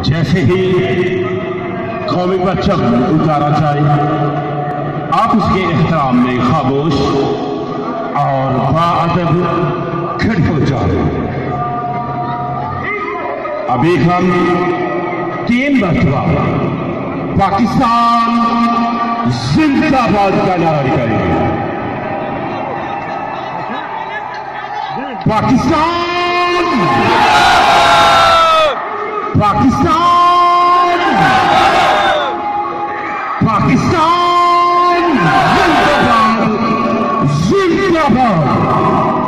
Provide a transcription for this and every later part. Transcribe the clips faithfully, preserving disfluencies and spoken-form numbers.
जैसे ही कौमी परचम उतारा जाए आप उसके एहतराम में खामोश और बाअदब खड़े हो जाओ। अभी हम तीन मरतबा पाकिस्तान जिंदाबाद का नारा करेंगे। पाकिस्तान पाकिस्तान पाकिस्तान जिंदाबाद जिंदाबाद।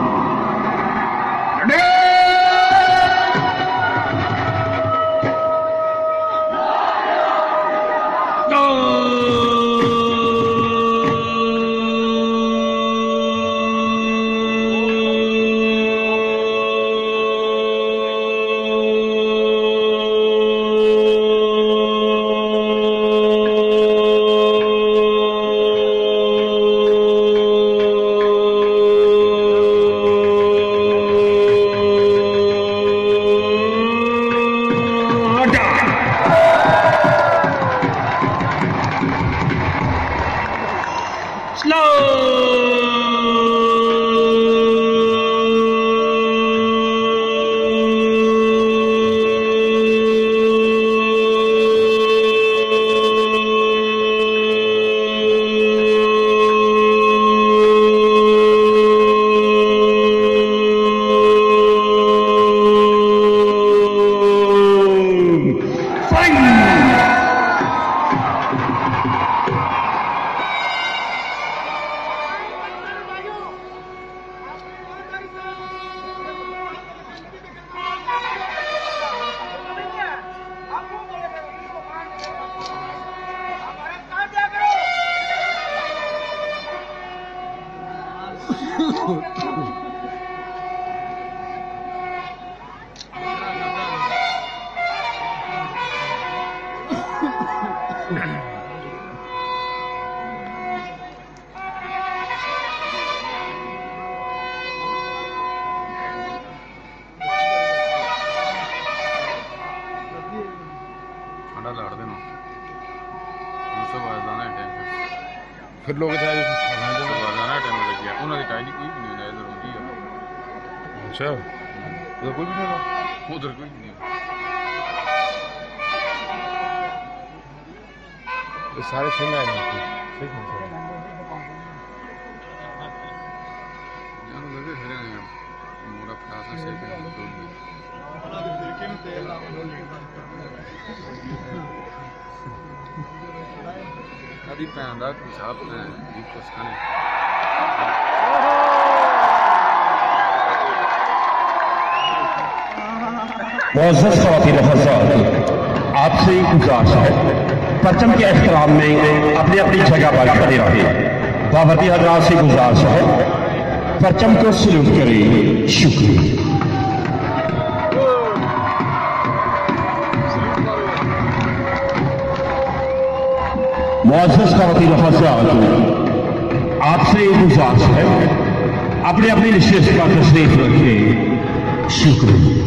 फिर लोग जाना टाइम लग गया उन्होंने कहा नहीं कोई भी नहीं होना इधर होती है। अच्छा उधर कोई भी नहीं होगा उधर कोई भी नहीं होगा सारे सिंह आए सही मोरा फ्रासा से अभी पैंदा साहब ने कुछ खाने मुअज़्ज़ज़ ख़वातीन व हज़रात, आपसे गुजारिश है परचम के एहतराम में अपनी अपनी जगह पर खड़े रहे। बावर्दी हज़रात से गुजारिश है परचम को सलूट करें। शुक्रिया। मुअज़्ज़ज़ ख़वातीन व हज़रात, आपसे गुजारिश है अपने अपनी निशिस्त पर तशरीफ रखें। शुक्रिया।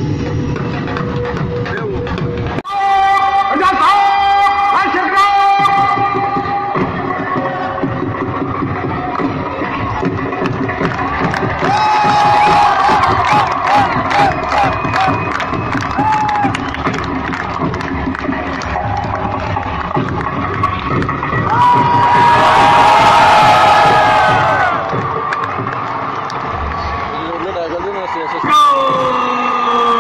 No!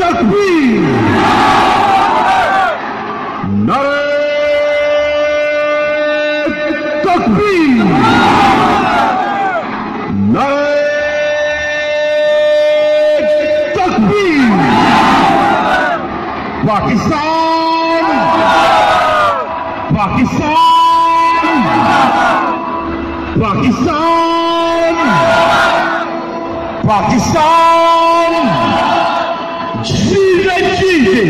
तकबीर, नारे तकबीर, नारे तकबीर। पाकिस्तान, पाकिस्तान, पाकिस्तान, पाकिस्तान जीते जीते,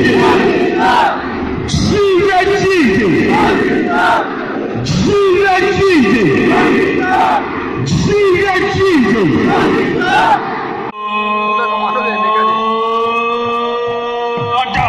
जीते जीते, जीते जीते, जीते जीते।